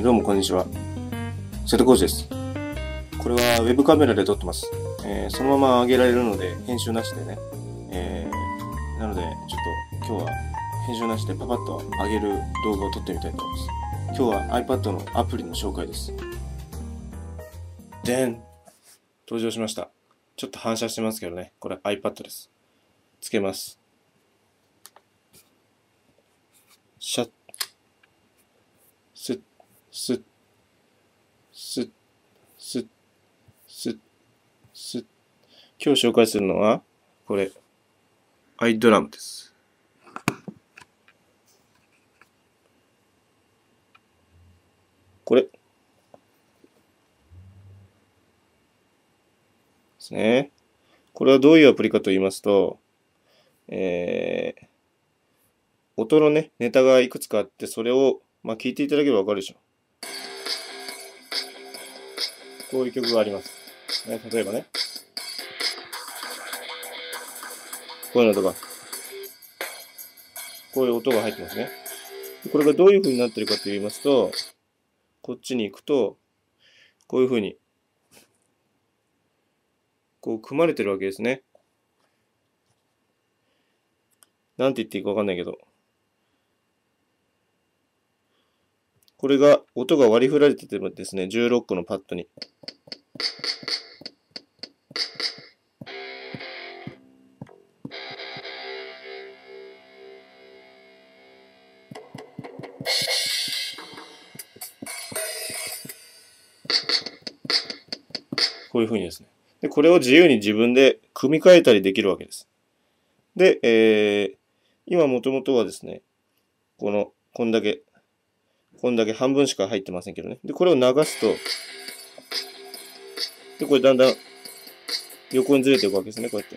どうもこんにちは。瀬戸康史です。これはウェブカメラで撮ってます。そのまま上げられるので編集なしでね。なのでちょっと今日は編集なしでパパッと上げる動画を撮ってみたいと思います。今日は iPad のアプリの紹介です。でん登場しました。ちょっと反射してますけどね。これ iPad です。つけます。シャッスッスッスッスッスッスッ。今日紹介するのはこれiDrum です。これですね。これはどういうアプリかと言いますと、音のね、ネタがいくつかあって、それを、聞いていただければわかるでしょ。こういう曲があります。ね、例えばね。こういうのとか、こういう音が入ってますね。これがどういう風になってるかと言いますと、こっちに行くと、こういう風に、こう組まれてるわけですね。なんて言っていいかわかんないけど。これが、音が割り振られててですね、16個のパッドに。こういう風にですね。で、これを自由に自分で組み替えたりできるわけです。で、今もともとはですね、こんだけ半分しか入ってませんけどね。で、これを流すと、で、これだんだん横にずれていくわけですね、こうやって。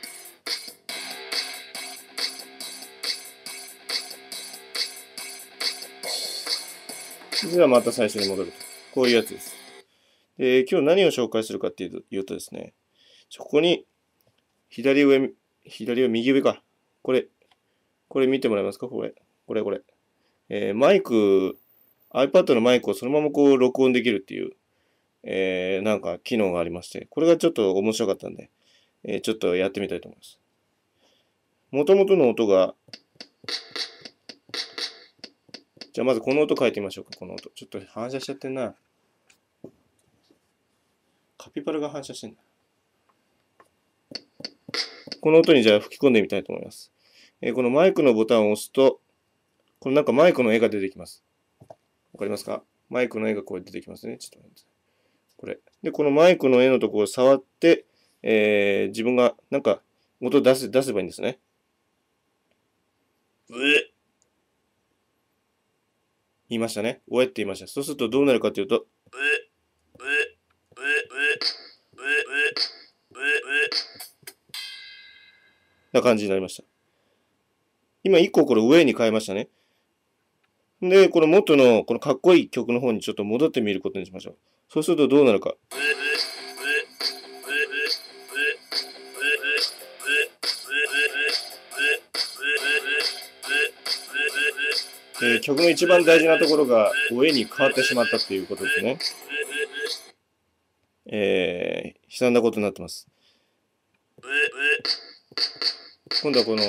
ではまた最初に戻ると。こういうやつです。今日何を紹介するかっていうとですね、ここに左上、右上か。これ見てもらえますか？これ。マイク、iPad のマイクをそのままこう録音できるっていう、なんか機能がありまして、これがちょっと面白かったんで、ちょっとやってみたいと思います。元々の音が、じゃあまずこの音変えてみましょうか、この音。ちょっと反射しちゃってんな。カピバラが反射してんだ。この音にじゃあ吹き込んでみたいと思います。このマイクのボタンを押すと、このなんかマイクの絵が出てきます。わかりますか？マイクの絵がこう出てきますね。ちょっと待って。これ。で、このマイクの絵のところを触って、自分がなんか音出せばいいんですね。言いましたね。おえって言いました。そうするとどうなるかというと、な感じになりました。今1個これ上に変えましたね。で、この元のこのかっこいい曲の方にちょっと戻ってみることにしましょう。そうするとどうなるか。曲の一番大事なところが上に変わってしまったということですね。悲惨なことになってます。今度はこの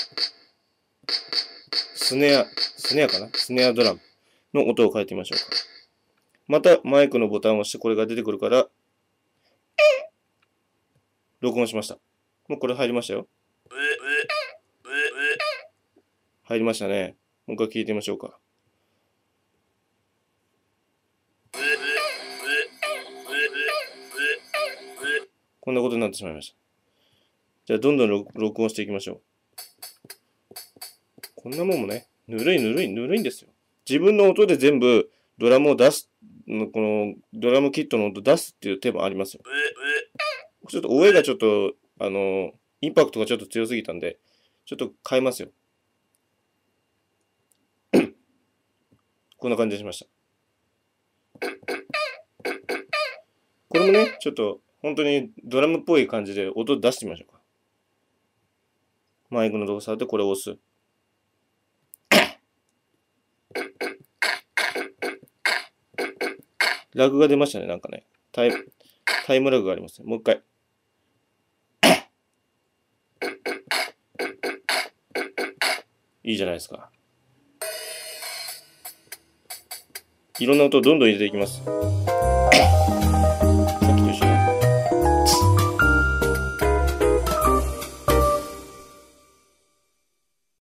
スネアドラムの音を変えてみましょうか。またマイクのボタンを押してこれが出てくるから、録音しました。もうこれ入りましたよ。入りましたね。もう一回聞いてみましょうか。こんなことになってしまいました。じゃあどんどん録音していきましょう。こんなもんもね、ぬるいんですよ。自分の音で全部ドラムを出す、このドラムキットの音出すっていう手もありますよ。ちょっと声がちょっと、インパクトがちょっと強すぎたんで、ちょっと変えますよ。こんな感じにしました。これもね、ちょっと本当にドラムっぽい感じで音出してみましょうか。マイクの動作でこれを押す。 ラグが出ましたね、なんかね。タイムラグがありますね。もう一回。いいじゃないですか。いろんな音をどんどん入れていきます。